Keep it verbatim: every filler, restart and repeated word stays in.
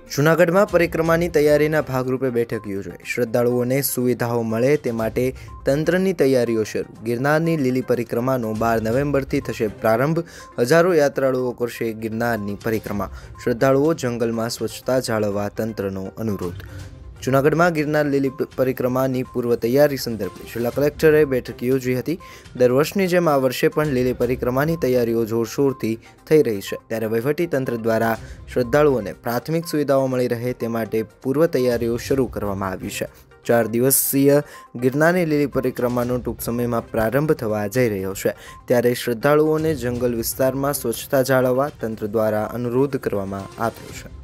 જૂનાગઢમાં પરિક્રમાની તૈયારીના ભાગરૂપે બેઠક યોજાઈ। શ્રદ્ધાળુઓને સુવિધાઓ મળે તે માટે તંત્રની તૈયારીઓ શરૂ। ગિરનારની લીલી પરિક્રમાનો બાર નવેમ્બરથી થશે પ્રારંભ। હજારો યાત્રાળુઓ કરશે ગિરનારની પરિક્રમા। શ્રદ્ધાળુઓ જંગલમાં સ્વચ્છતા જાળવવા તંત્રનો અનુરોધ। જૂનાગઢમાં ગિરનાર લીલી પરિક્રમાની પૂર્વ તૈયારી સંદર્ભે જિલ્લા કલેક્ટરે બેઠક યોજી હતી। દર વર્ષની જેમ આ વર્ષે પણ લીલી પરિક્રમાની તૈયારીઓ જોરશોરથી થઈ રહી છે, ત્યારે વહીવટી તંત્ર દ્વારા શ્રદ્ધાળુઓને પ્રાથમિક સુવિધાઓ મળી રહે તે માટે પૂર્વ તૈયારીઓ શરૂ કરવામાં આવી છે। ચાર દિવસીય ગિરનારની લીલી પરિક્રમાનો ટૂંક સમયમાં પ્રારંભ થવા જઈ રહ્યો છે, ત્યારે શ્રદ્ધાળુઓને જંગલ વિસ્તારમાં સ્વચ્છતા જાળવવા તંત્ર દ્વારા અનુરોધ કરવામાં આવ્યો છે।